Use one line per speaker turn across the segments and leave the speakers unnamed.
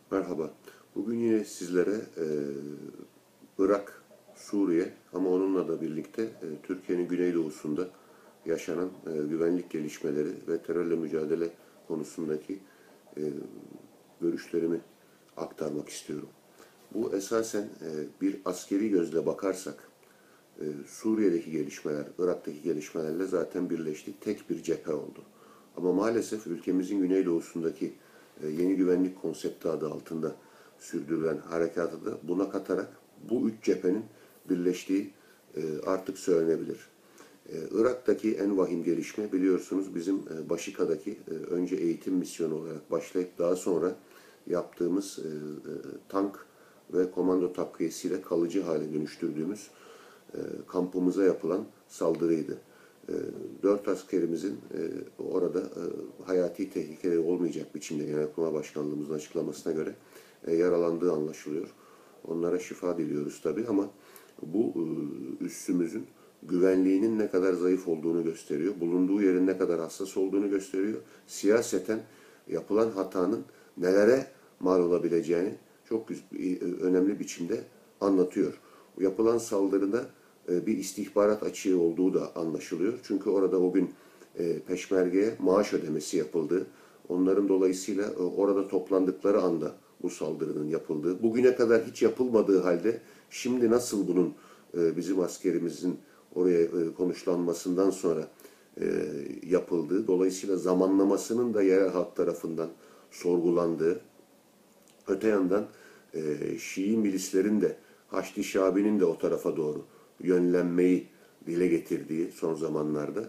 Merhaba. Bugün yine sizlere Irak, Suriye ama onunla da birlikte Türkiye'nin güneydoğusunda yaşanan güvenlik gelişmeleri ve terörle mücadele konusundaki e, görüşlerimi aktarmak istiyorum. Bu esasen bir askeri gözle bakarsak Suriye'deki gelişmeler, Irak'taki gelişmelerle zaten birleşti. Tek bir cephe oldu. Ama maalesef ülkemizin güneydoğusundaki yeni güvenlik konsepti adı altında sürdürülen harekatı da buna katarak bu üç cephenin birleştiği artık söylenebilir. Irak'taki en vahim gelişme biliyorsunuz bizim Başika'daki önce eğitim misyonu olarak başlayıp daha sonra yaptığımız tank ve komando takviyesiyle kalıcı hale dönüştürdüğümüz kampımıza yapılan saldırıydı. 4 askerimizin orada hayati tehlikeleri olmayacak biçimde Genelkurmay Başkanlığımızın açıklamasına göre yaralandığı anlaşılıyor. Onlara şifa diliyoruz tabii ama bu üssümüzün güvenliğinin ne kadar zayıf olduğunu gösteriyor. Bulunduğu yerin ne kadar hassas olduğunu gösteriyor. Siyaseten yapılan hatanın nelere mal olabileceğini çok önemli biçimde anlatıyor. Yapılan saldırıda bir istihbarat açığı olduğu da anlaşılıyor. Çünkü orada o gün peşmergeye maaş ödemesi yapıldı. Onların dolayısıyla orada toplandıkları anda bu saldırının yapıldığı, bugüne kadar hiç yapılmadığı halde şimdi nasıl bunun bizim askerimizin oraya konuşlanmasından sonra yapıldığı, dolayısıyla zamanlamasının da yerel halk tarafından sorgulandığı, öte yandan Şii milislerin de Haçlı Şabi'nin de o tarafa doğru yönlenmeyi dile getirdiği son zamanlarda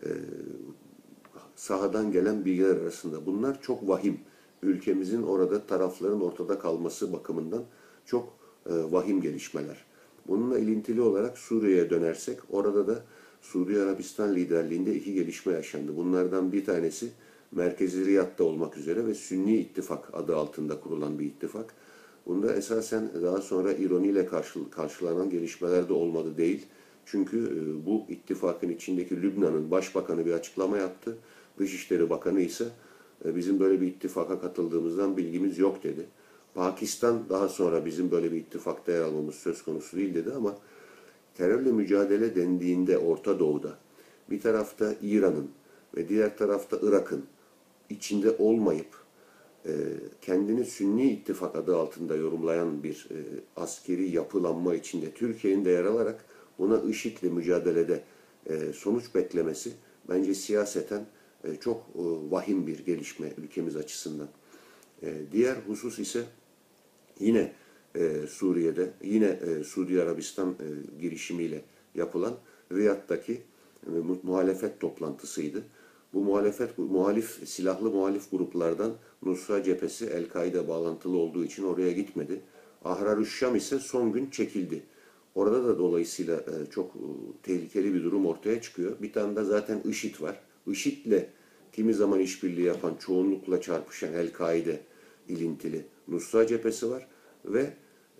sahadan gelen bilgiler arasında. Bunlar çok vahim. Ülkemizin orada tarafların ortada kalması bakımından çok vahim gelişmeler. Bununla ilintili olarak Suriye'ye dönersek orada da Suudi Arabistan liderliğinde iki gelişme yaşandı. Bunlardan bir tanesi merkezi Riyad'da olmak üzere ve Sünni İttifak adı altında kurulan bir ittifak. Bunda esasen daha sonra ironiyle karşılanan gelişmeler de olmadı değil. Çünkü bu ittifakın içindeki Lübnan'ın başbakanı bir açıklama yaptı. Dışişleri Bakanı ise bizim böyle bir ittifaka katıldığımızdan bilgimiz yok dedi. Pakistan daha sonra bizim böyle bir ittifakta yer almamız söz konusu değil dedi ama terörle mücadele dendiğinde Orta Doğu'da bir tarafta İran'ın ve diğer tarafta Irak'ın içinde olmayıp kendini Sünni İttifak adı altında yorumlayan bir askeri yapılanma içinde Türkiye'nin de yer alarak buna IŞİD'le mücadelede sonuç beklemesi bence siyaseten çok vahim bir gelişme ülkemiz açısından. Diğer husus ise yine Suriye'de, yine Suudi Arabistan girişimiyle yapılan Riyad'daki muhalefet toplantısıydı. Bu silahlı muhalif gruplardan Nusra Cephesi El-Kaide bağlantılı olduğu için oraya gitmedi. Ahrar-ı ise son gün çekildi. Orada da dolayısıyla çok tehlikeli bir durum ortaya çıkıyor. Bir tane de zaten IŞİD var. IŞİD'le kimi zaman işbirliği yapan, çoğunlukla çarpışan El-Kaide ilintili Nusra Cephesi var ve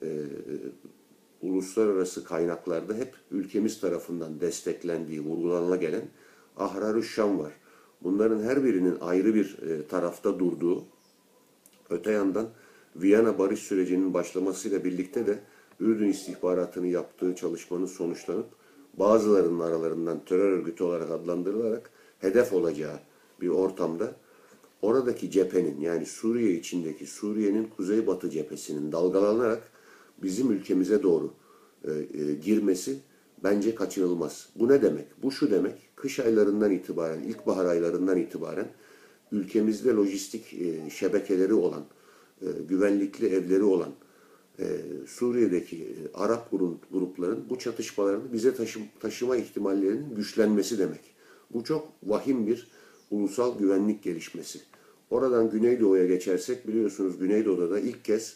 uluslararası kaynaklarda hep ülkemiz tarafından desteklendiği, vurgulanıla gelen Ahrar-ı var. Bunların her birinin ayrı bir tarafta durduğu, öte yandan Viyana barış sürecinin başlamasıyla birlikte de Ürdün istihbaratını yaptığı çalışmanın sonuçlanıp bazılarının aralarından terör örgütü olarak adlandırılarak hedef olacağı bir ortamda oradaki cephenin yani Suriye içindeki Suriye'nin kuzeybatı cephesinin dalgalanarak bizim ülkemize doğru girmesi bence kaçınılmaz. Bu ne demek? Bu şu demek, kış aylarından itibaren, ilkbahar aylarından itibaren ülkemizde lojistik şebekeleri olan, güvenlikli evleri olan Suriye'deki Arap grupların bu çatışmalarını bize taşıma ihtimallerinin güçlenmesi demek. Bu çok vahim bir ulusal güvenlik gelişmesi. Oradan Güneydoğu'ya geçersek biliyorsunuz Güneydoğu'da da ilk kez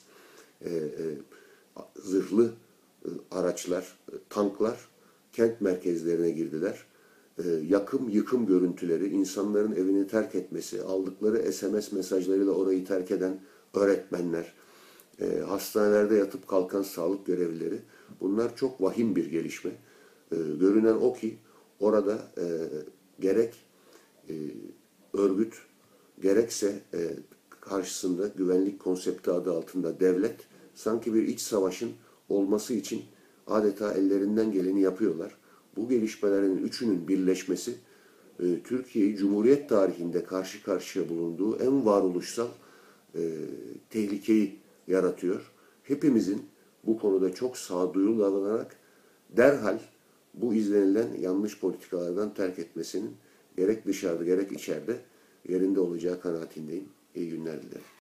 zırhlı araçlar, tanklar kent merkezlerine girdiler. Yakım yıkım görüntüleri, insanların evini terk etmesi, aldıkları SMS mesajlarıyla orayı terk eden öğretmenler, hastanelerde yatıp kalkan sağlık görevlileri, bunlar çok vahim bir gelişme. Görünen o ki orada gerek örgüt gerekse karşısında güvenlik konsepti adı altında devlet sanki bir iç savaşın olması için adeta ellerinden geleni yapıyorlar. Bu gelişmelerin üçünün birleşmesi Türkiye'yi Cumhuriyet tarihinde karşı karşıya bulunduğu en varoluşsal tehlikeyi yaratıyor. Hepimizin bu konuda çok sağduyulu davranarak derhal bu izlenilen yanlış politikalardan terk etmesinin gerek dışarıda gerek içeride yerinde olacağı kanaatindeyim. İyi günler dilerim.